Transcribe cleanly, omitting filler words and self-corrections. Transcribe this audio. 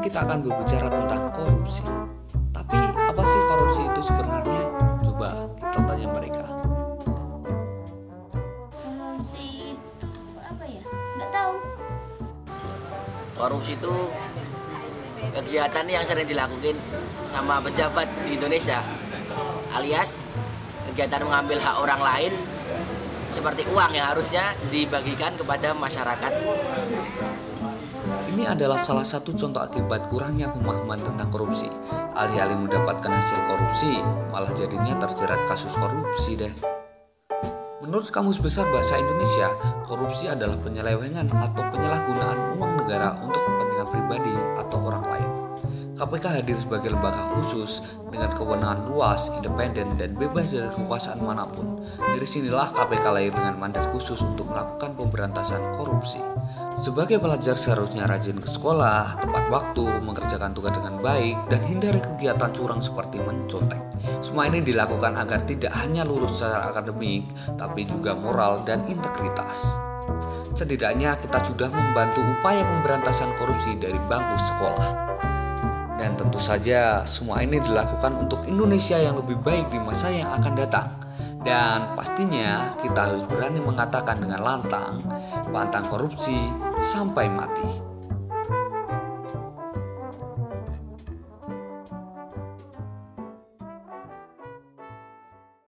kita akan berbicara tentang korupsi. Tapi apa sih korupsi itu sebenarnya? Coba kita tanya mereka. Korupsi itu apa ya? Nggak tahu. Korupsi itu kegiatan yang sering dilakukan sama pejabat di Indonesia, alias kegiatan mengambil hak orang lain seperti uang yang harusnya dibagikan kepada masyarakat. Ini adalah salah satu contoh akibat kurangnya pemahaman tentang korupsi. Alih-alih mendapatkan hasil korupsi, malah jadinya terjerat kasus korupsi deh. Menurut Kamus Besar Bahasa Indonesia, korupsi adalah penyelewengan atau penyalahgunaan uang negara untuk kepentingan pribadi atau orang lain. KPK hadir sebagai lembaga khusus dengan kewenangan luas, independen, dan bebas dari kekuasaan manapun. Dari sinilah KPK lahir dengan mandat khusus untuk melakukan pemberantasan korupsi. Sebagai pelajar seharusnya rajin ke sekolah, tepat waktu, mengerjakan tugas dengan baik, dan hindari kegiatan curang seperti mencontek. Semua ini dilakukan agar tidak hanya lulus secara akademik, tapi juga moral dan integritas. Setidaknya kita sudah membantu upaya pemberantasan korupsi dari bangku sekolah. Dan tentu saja semua ini dilakukan untuk Indonesia yang lebih baik di masa yang akan datang. Dan pastinya kita harus berani mengatakan dengan lantang, pantang korupsi sampai mati.